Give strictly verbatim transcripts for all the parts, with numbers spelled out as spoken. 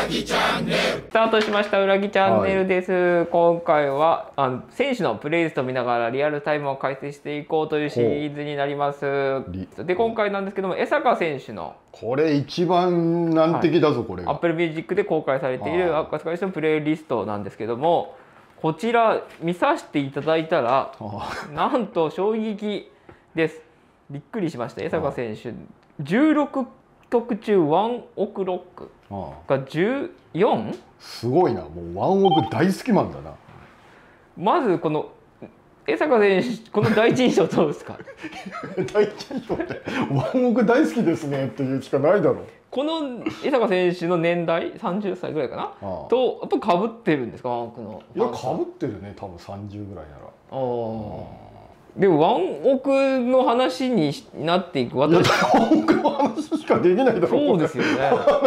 ぎチャンネルスタートしました裏木チャンネルです、はい、今回はあの選手のプレイリストを見ながらリアルタイムを解説していこうというシリーズになります。で今回なんですけども、江坂選手のこれ一番難敵だぞ、はい、これが Apple Music で公開されている江坂選手のプレイリストなんですけども、こちら見させていただいたらなんと衝撃です。びっくりしました。江坂選手じゅうろくきょく中ワンオクロックがじゅうよん？ すごいな。もうワンオク大好きマンだな。 まずこの江坂選手、この第一印象どうですか？ 第一印象ってワンオク大好きですねっていうしかないだろう。 この江坂選手の年代さんじゅっさいぐらいかな、ああとやっぱかぶってるんですか？ワンオクの。 いやかぶってるね、多分さんじゅうぐらいなら。ああ。でもワンオクの話になっていく私、 ワンオクの話しかできないだろう。 そうですよね。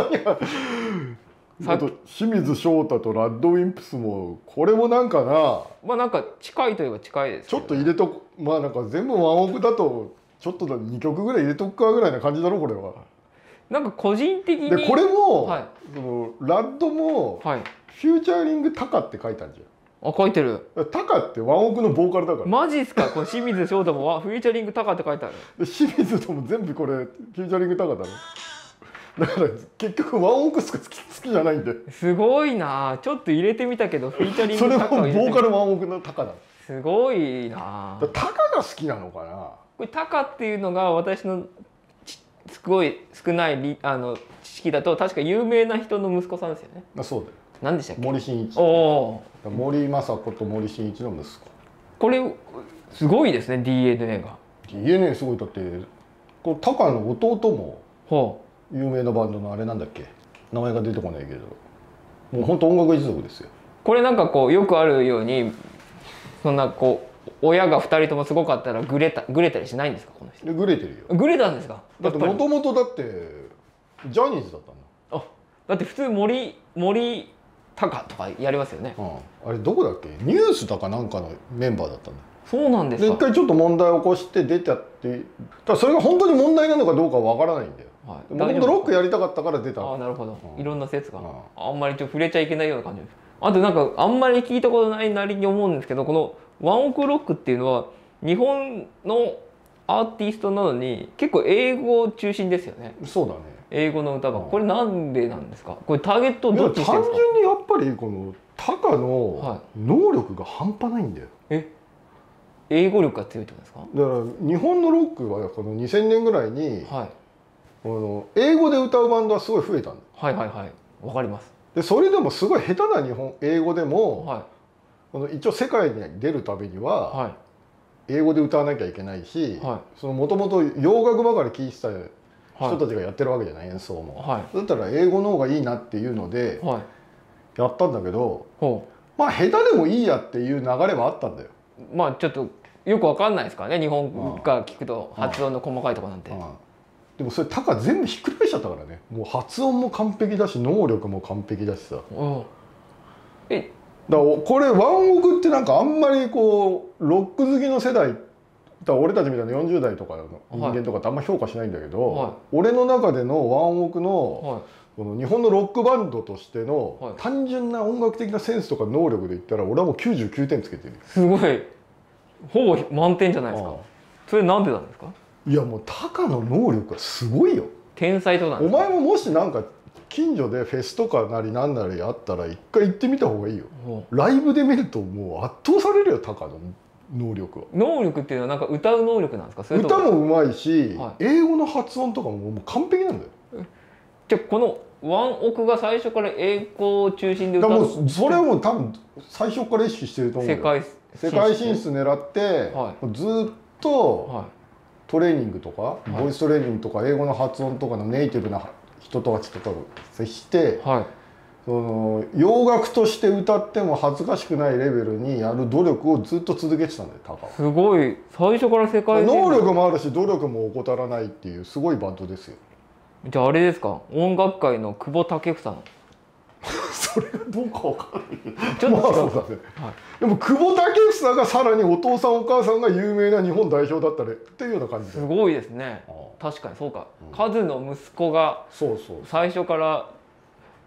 あと清水翔太とラッドウィンプスもこれもなんかな、 まあなんか近いといえば近いですけど、ね、 ちょっと入れとく、まあなんか全部ワンオクだとちょっとにきょくぐらい入れとくかぐらいな感じだろこれは。 なんか個人的にでこれも、 はい、 そのラッドも、はい、フューチャリングタカって書いたんじゃん。 あ、書いてる。 タカってワンオクのボーカルだから。 マジっすか？この清水翔太もフューチャリングタカって書いてある。 清水とも全部これフューチャリングタカだろ。だから結局ワンオクしか好き、好きじゃないんで。 すごいな。ちょっと入れてみたけどフューチャリングタカそれもボーカルワンオクのタカだ。 すごいな。 タカが好きなのかな。これタカっていうのが私のすごい少ないあの知識だと確か有名な人の息子さんですよね。 あ、そうだよ。 何でしたっけ？ 森進一。 おお。 森昌子と森進一の息子。 これすごいですね、 ディーエヌエー が。 ディーエヌエー すごい。だってこれタカの弟も有名なバンドのあれなんだっけ、名前が出てこないけど、もう本当音楽一族ですよ。これなんかこうよくあるように、そんなこう親がふたりともすごかったらグレたグレたりしないんですか？この人。 グレてるよ。 グレたんですか？ だってもともとだってジャニーズだったんだ。 あ、だって普通森森タカとかやりますよね。 うん、あれどこだっけ、ニュースだかなんかのメンバーだったんだ。 そうなんですか。 で一回ちょっと問題を起こして出たって、ただそれが本当に問題なのかどうかわからないんだよ。もともとロックやりたかったから出た。 ああ、なるほど、うん、いろんな説が、うん、あんまりちょっと触れちゃいけないような感じです。あとなんかあんまり聞いたことないなりに思うんですけど、このワンオクロックっていうのは日本のアーティストなのに結構英語中心ですよね。 そうだね。 英語の歌が、これなんでなんですか？これターゲットどっちにしてるんですか？ 単純にやっぱりこのタカの能力が半端ないんだよ。 はい、え、英語力が強いってことですか？ だから日本のロックはこのにせんねんぐらいに、はい、この英語で歌うバンドはすごい増えたんだ。 はいはいはい、わかります。 でそれでもすごい下手な日本英語でも、はい、この一応世界に出るためには、はい、英語で歌わなきゃいけないし、はい、そのもともと洋楽ばかり聴いてた人たちがやってるわけじゃない、演奏も、はい、だったら英語の方がいいなっていうので、はい、やったんだけど、まあ下手でもいいやっていう流れはあったんだよ。 まあちょっとよくわかんないですからね、日本から聞くと発音の細かいところなんて。 でもそれタカ全部ひっくり返しちゃったからね。もう発音も完璧だし能力も完璧だしさ。えだからこれワンオクってなんかあんまりこうロック好きの世代だ、俺たちみたいなよんじゅう代とかの人間とかってあんま評価しないんだけど、はい、俺の中でのワンオクの、はい、この日本のロックバンドとしての、はい、単純な音楽的なセンスとか能力で言ったら俺はもうきゅうじゅうきゅうてんつけてる。 すごい、ほぼ満点じゃないですか。それなんでなんですか？ いやもうタカの能力はすごいよ。 天才となんですか？ お前ももしなんか近所でフェスとかなりなんなりあったら一回行ってみた方がいいよ。ライブで見るともう圧倒されるよ、タカの能力は。 能力っていうのはなんか歌う能力なんですか？それと歌もうまいし、はい、英語の発音とかももう完璧なんだよ。 じゃあこのワンオクが最初から英語を中心で歌う。 もうそれはもう多分最初から意識してると思うよ。世界世界進出狙って、はい、ずっと、はい、トレーニングとか、はい、ボイストレーニングとか英語の発音とかのネイティブな人とかと接して、はい、その洋楽として歌っても恥ずかしくないレベルにやる努力をずっと続けてたんだよ、タカは。 すごい、最初から世界能力もあるし努力も怠らないっていうすごいバンドですよ。 じゃああれですか、音楽界の久保建英のそれがどうかわからないけど、 ちょっと違うか、 まあそうだね。はい、でも久保建英がさらにお父さんお母さんが有名な日本代表だったらっていうような感じで。 すごいですね。確かにそうか、うん、カズの息子が最初から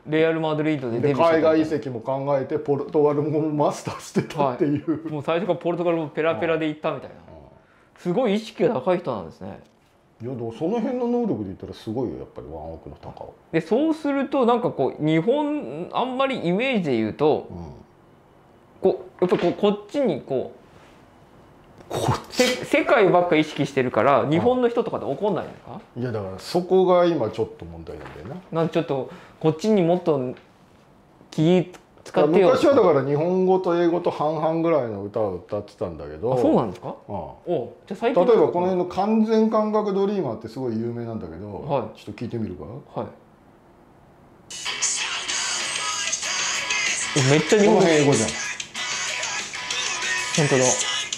レアル・マドリードでデビューした海外移籍も考えてポルトガルもマスターしてたっていう、 はい、もう最初からポルトガルもペラペラで行ったみたいな、すごい意識が高い人なんですね。 いやでもその辺の能力で言ったらすごいよやっぱりワンオクの高尾でそうするとなんかこう日本あんまりイメージで言うと、うん、こうやっぱこうこっちにこうこ世界ばっか意識してるから日本の人とかで怒んないんですか？ いやだからそこが今ちょっと問題なんだよな。 なんちょっとこっちにもっと気使ってよ。 昔はだから日本語と英語と半々ぐらいの歌を歌ってたんだけど。 あ、そうなんですか？ああ、 おじゃ最近例えばこの辺の完全感覚ドリーマーってすごい有名なんだけど、はい、ちょっと聞いてみるか。はい。 めっちゃ日本語英語じゃん。 本当だ。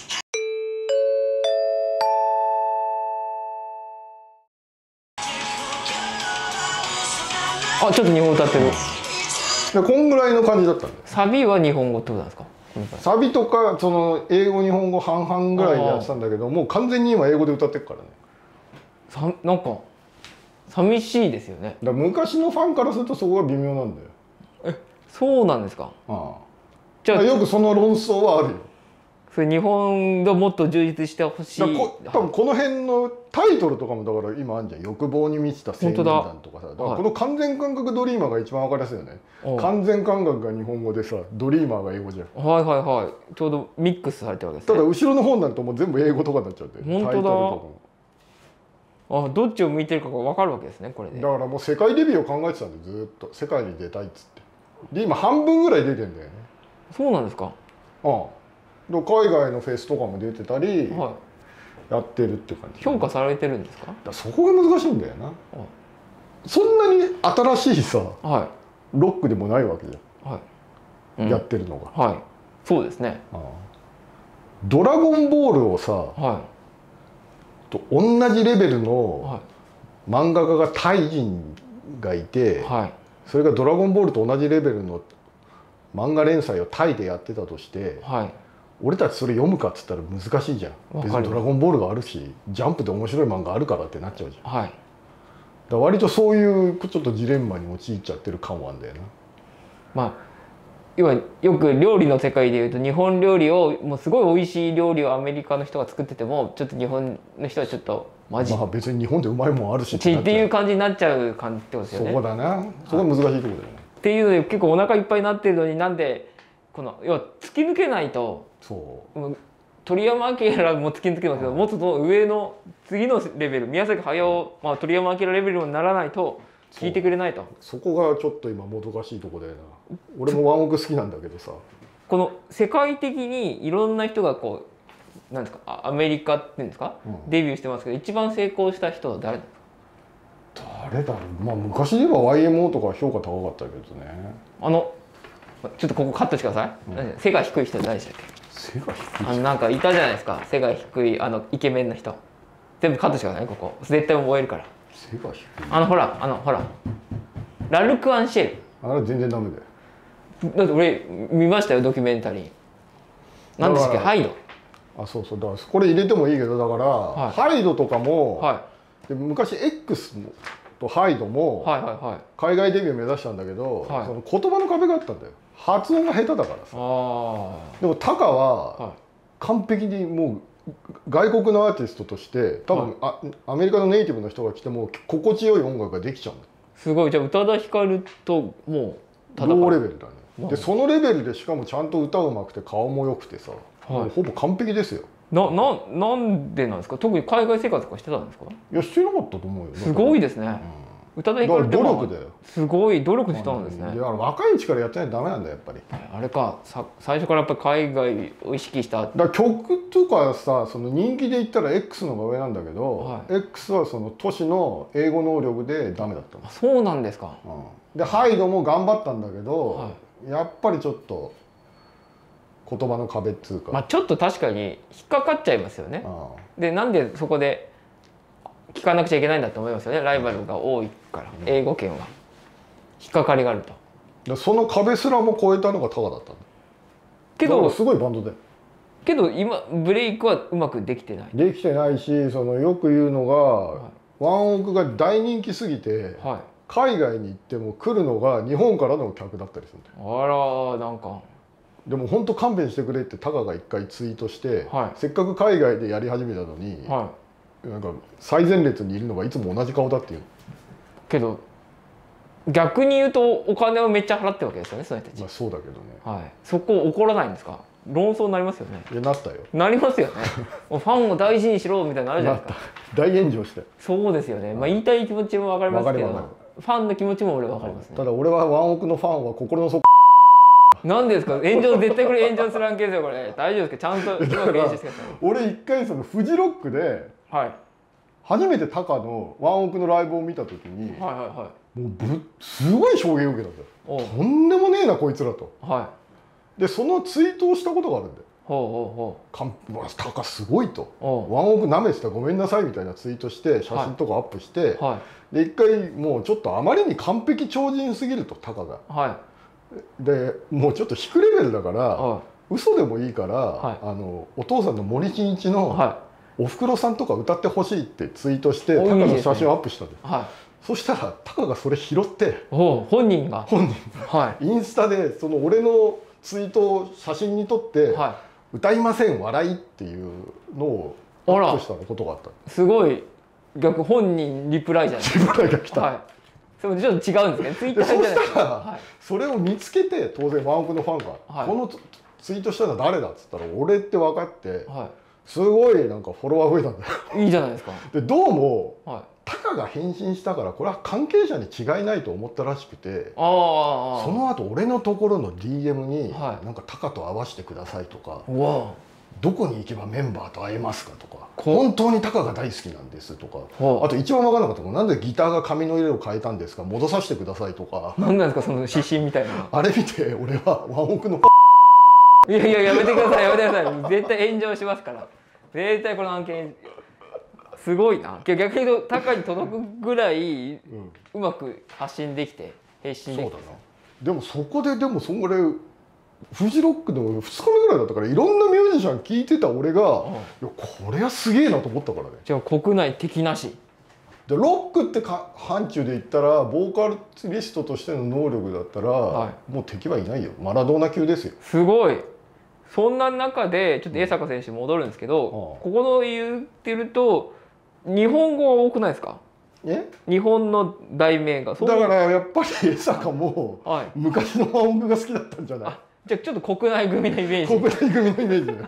あ、ちょっと日本語歌ってる。 でこんぐらいの感じだったんだよ。 サビは日本語ってことなんですか？ サビとかその英語日本語半々ぐらいでやってたんだけど、もう完全に今英語で歌ってるからね。 さなんか寂しいですよね。 だから昔のファンからするとそこが微妙なんだよ。 え、そうなんですか？ああ。 じゃあよくその論争はあるよ。 それ日本がもっと充実してほしい。多分この辺のタイトルとかもだから今あるじゃん、欲望に満ちた青年団とかさ、だからこの完全感覚ドリーマーが一番分かりやすいよね。完全感覚が日本語でさ、ドリーマーが英語じゃん。 はいはいはい、ちょうどミックスされてるわけですね。 ただ後ろの方になるともう全部英語とかになっちゃって、 本当だ。あ、どっちを向いてるかが分かるわけですね、これで。 だからもう世界デビューを考えてたんで、ずっと世界に出たいっつって。で今半分ぐらい出てんだよね。 そうなんですか？ ああ、海外のフェスとかも出てたり、はい、やってるって感じ。 評価されてるんですか？ だそこが難しいんだよな。そんなに新しいさ、はい、ロックでもないわけじゃん、はい、うん、やってるのが。 はい、そうですね。 ああ、ドラゴンボールをさ、はい、と同じレベルの漫画家がタイ人がいて、はい、それがドラゴンボールと同じレベルの漫画連載をタイでやってたとして、はい、俺たちそれ読むかっつったら難しいじゃん。別にドラゴンボールがあるし、ジャンプで面白い漫画あるからってなっちゃうじゃん。はい、だ割とそういうちょっとジレンマに陥っちゃってる感はあるんだよな。 まあ要はよく料理の世界でいうと日本料理をもうすごい美味しい料理をアメリカの人が作っててもちょっと日本の人はちょっとマジまあ別に日本でうまいもんあるしっていう感じになっちゃう感じってことですよね。 そこだな、そこが難しいところだよね。 っていうので結構お腹いっぱいになってるのになんでこの要は突き抜けないと。そう鳥山明も突き抜けますけど、もっと上の次のレベル宮崎駿、まあ、鳥山明レベルにならないと聞いてくれないと。 そこがちょっと今もどかしいとこだよな。俺もワンオク好きなんだけどさ、 この世界的にいろんな人がこうなんですかアメリカっていうんですか、うん、デビューしてますけど一番成功した人は誰なんですか？ 誰だろう。まあ昔で言えば ワイエムオー とか評価高かったけどね。 あのちょっとここカットしてください、うん、背が低い人誰でしたっけ？ 背が低い人、 あのなんかいたじゃないですか、背が低いあのイケメンの人。全部カットしてくださいね、ここ絶対覚えるから。 背が低い、 あのほらあのほらラルク・アンシェル。 あれ全然ダメだよ。 だって俺見ましたよドキュメンタリー。何でしたっけ？ハイド。 あ、そうそう、だからこれ入れてもいいけど、だから、はい、ハイドとかも、はい、で昔 X とハイドも海外デビュー目指したんだけど、はい、その言葉の壁があったんだよ。発音が下手だからさ。でもタカは完璧にもう外国のアーティストとして多分、はい、アメリカのネイティブの人が来ても心地よい音楽ができちゃうんだ。 すごい。じゃあ宇多田ヒカルともう同レベルだね。でそのレベルでしかもちゃんと歌うまくて顔も良くてさ、はい、ほぼ完璧ですよ。 な、な、なんでなんですか？特に海外生活とかしてたんですか？ いやしてなかったと思うよ。 すごいですね。宇多田ヒカルって努力だよ。 すごい努力したんですね。 いや若いうちからやってないとダメなんだよやっぱり。 あれか、さ最初からやっぱり海外を意識した。 だから曲とかさ、その人気で言ったら X の方が上なんだけど、はい、X はその都市の英語能力でダメだったの。 そうなんですか。 うん、でハイドも頑張ったんだけど、はい、やっぱりちょっと言葉の壁っつうか。 まあちょっと確かに引っかかっちゃいますよね。でなんでそこで聞かなくちゃいけないんだと思いますよね。ライバルが多いから、うん、英語圏は引っかかりがあると。 でその壁すらも超えたのがタカだったんだけど、すごいバンドで。 けど今ブレイクはうまくできてない。 できてないし、そのよく言うのが、はい、ワンオクが大人気すぎて、はい、 海外に行っても来るのが日本からの客だったりするんだよ。 あらなんかでも本当勘弁してくれってタカが一回ツイートして、 はい、 せっかく海外でやり始めたのに、はい、なんか最前列にいるのがいつも同じ顔だっていう。 けど逆に言うとお金をめっちゃ払ってるわけですよねその人たち。 まあそうだけどね、 はい、そこ怒らないんですか？論争になりますよね。 いやなったよ。 なりますよねファンを大事にしろみたいなのあるじゃないですか。 大炎上して。 そうですよね、まあ、言いたい気持ちも分かりますけどファンの気持ちも俺は分かりますね。 ただ俺はワンオクのファンは心の底なんですか炎上絶対これ炎上する案件ですよこれ。大丈夫ですか？ちゃんとうまく練習してください。 俺一回そのフジロックで初めてタカのワンオクのライブを見た時に、はいはいはい、もうぶすごい衝撃を受けたんだよ。とんでもねえなこいつらと。はい、でそのツイートをしたことがあるんだよ。ほうほうほう。タカすごいと。ワンオクなめてたごめんなさいみたいなツイートして写真とかアップして、はい、で一回もうちょっとあまりに完璧超人すぎるとタカが。はい、でもうちょっと低レベルだから、はい、嘘でもいいから、はい、あのお父さんの森進一の、はい、おふくろさんとか歌ってほしいってツイートしてタカの写真をアップしたんです。はい、そしたらタカがそれ拾って本人が本人が、はい、インスタでその俺のツイートを写真に撮って、はい、歌いません笑いっていうのをアップしたことがあった。 すごい逆本人リプライじゃないですか。 リプライが来た、はい、 それちょっと違うんですね。ツイッターじゃないですか。そしたら、はい、 それを見つけて当然ワンオクのファンが、はい、このツイートしたのは誰だっつったら俺って分かって、はい、すごいなんかフォロワー増えたんだよ。 いいじゃないですか。 でどうも、はい、タカが返信したからこれは関係者に違いないと思ったらしくて、あその後俺のところの ディーエム に、はい、なんかタカと会わせてくださいとか、どこに行けばメンバーと会えますかとか、本当にタカが大好きなんですとか、あと一番分からなかったのがなんでギターが髪の色を変えたんですか戻させてくださいとか。 何なんですかその指針みたいな。 あれ見て俺はワンオクのいやいややめてくださいやめてください絶対炎上しますから。絶対この案件すごいな。逆に言うとタカに届くぐらい、うん、うまく発信できて返信できて。そうだな。 でもそこででもそれフジロックのふつかめぐらいだったからいろんなミュージシャン聴いてた俺が、うん、いやこれはすげえなと思ったからね。 じゃあ国内敵なしでロックってか範疇で言ったらボーカリストとしての能力だったら、はい、もう敵はいないよ。マラドーナ級ですよ。 すごい。そんな中でちょっと江坂選手戻るんですけど、うん、ここの言ってると日本語が多くないですか？え日本の題名が。 だからやっぱり江坂も、はい、昔のワンオクが好きだったんじゃない？ じゃあちょっと国内組のイメージ。 国内組のイメージね。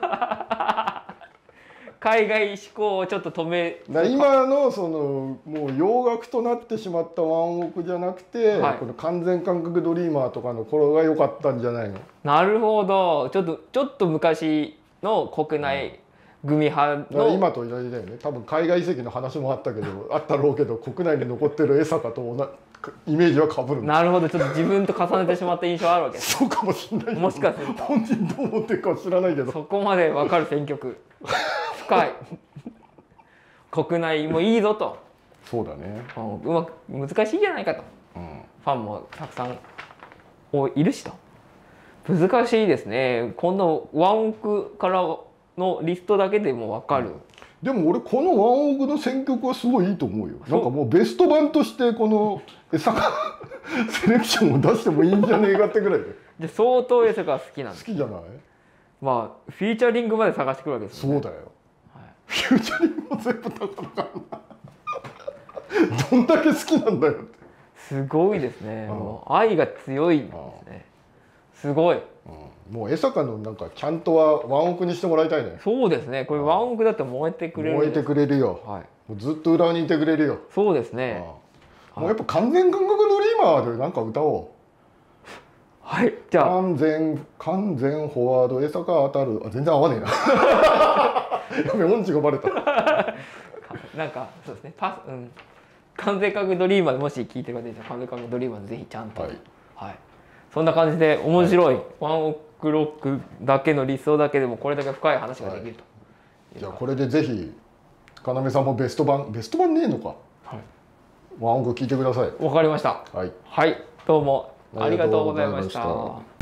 海外志向をちょっと止め。 今のそのもう洋楽となってしまったワンオクじゃなくて、はい、この完全感覚ドリーマーとかの頃が良かったんじゃないの？ なるほど。ちょっとちょっと昔の国内組派の、 うん、今と同じだよね。多分海外移籍の話もあったけどあったろうけど国内に残ってる江坂と同じイメージは被る。 なるほど。ちょっと自分と重ねてしまった印象あるわけです。 そうかもしれない。 もしかすると本人どう思ってるかは知らないけどそこまで分かる選曲深い国内もいいぞと。 そうだね。 うまく難しいじゃないかと、うん、ファンもたくさんいるしと。難しいですね。今度ワンオクからのリストだけでも分かる、うん。 でも俺このワンオクの選曲はすごいいいと思うよ。なんかもうベスト版としてこの江坂セレクションを出してもいいんじゃねえかってぐらいで。 で相当江坂が好きなんです。 好きじゃない？ まあフィーチャリングまで探してくるわけですよね。 そうだよ。はい、フューチャリングも全部高かったな。どんだけ好きなんだよって。 すごいですね。もう愛が強いんですね。すごい。 うん、もう江坂のなんかちゃんとはワンオクにしてもらいたいね。 そうですね。これワンオクだと燃えてくれる。 燃えてくれるよ。はい。もうずっと裏にいてくれるよ。 そうですね。 もうやっぱ完全感覚ドリーマーでなんか歌おう。 はい。じゃあ完全完全フォワード江坂当たる。あ全然合わねえな。やべ音痴がバレた。 なんかそうですね。パスうん。完全感覚ドリーマーでもし聞いてる方いたら完全感覚ドリーマーでぜひちゃんと。はい。はい。そんな感じで面白い、はい、ワンオクロックだけの理想だけでもこれだけ深い話ができると、はい、 じゃあこれでぜひ要さんもベスト版ベスト版ねえのか、はい、ワンオク聞いてください。 わかりました。 はい、 はい、どうもありがとうございました。